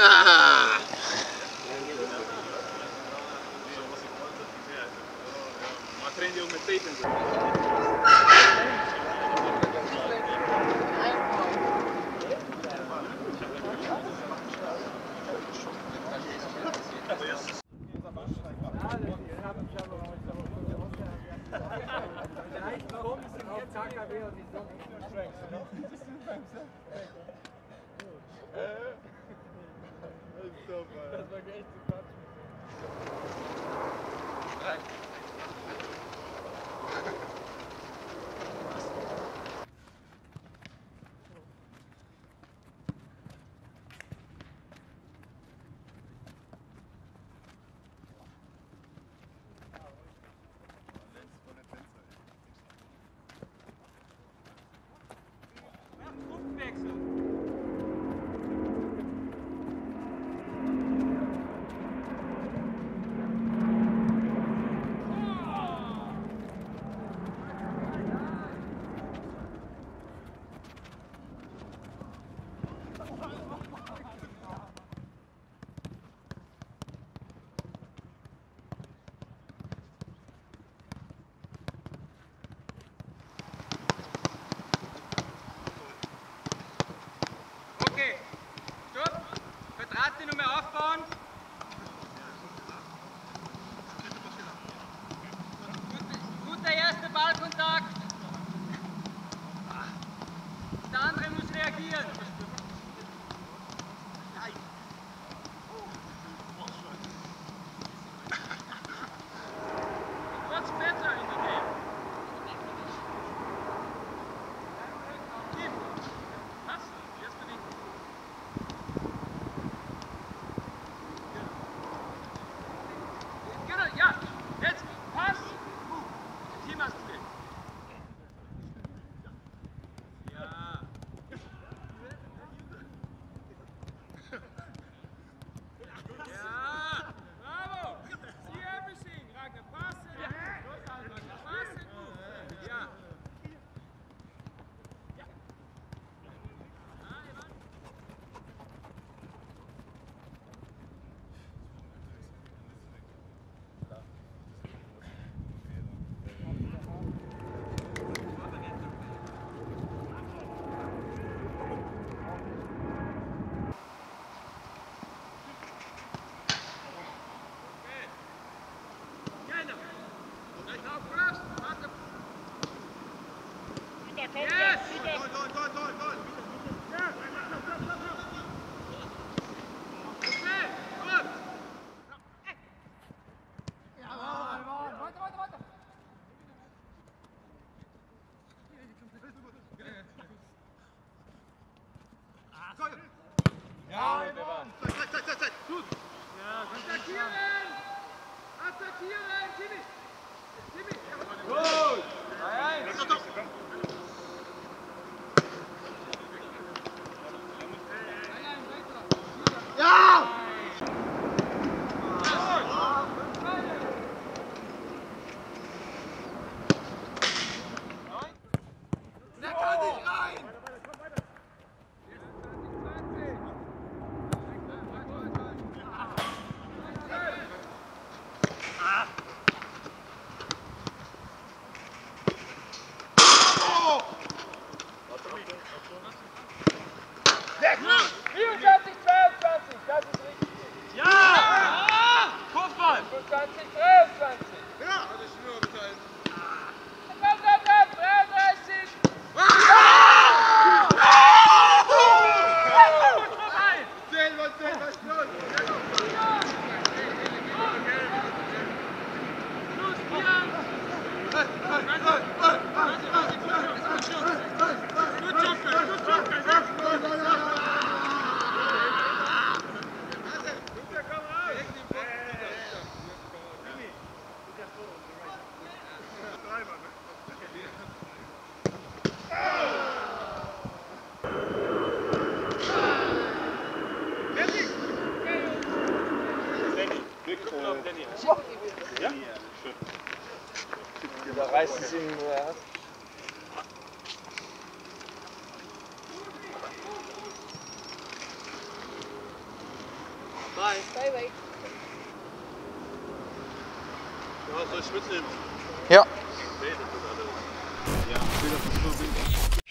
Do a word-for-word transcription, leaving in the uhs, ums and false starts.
Ja! Prendi un mettete. Das war echt zu quatschen. Rate Nummer aufbauen. Guter erster Ballkontakt. Der andere muss reagieren. Kurz besser in der Nähe. Was? Jetzt bin ich. Ja, jetzt, pass! Team hast du den. Ja. Ja, bravo! Sie everything, Ragnar, pass it! Pass it gut! Ja. Ja, Zeit, Zeit, Zeit, Zeit! Gut! Ja, attackieren! Attackieren! Timmy! Timmy! Gut! Nein! Doch, doch! Ja! Der kann nicht rein! vierundzwanzig, zweiundzwanzig, das ist richtig. Ja! Kopfball! fünfundzwanzig, dreiundzwanzig. Ja! Das ist nur Zeit. Komm, komm, komm, dreiunddreißig. Selber, selber, los! Los, Bier! Gut Joker, gut Joker! Ja? Überreißt es ihm nur erst. Bye. Bye, bye. Ja, soll ich mitnehmen? Ja. Nee, das ist alles. Ja, ich will das so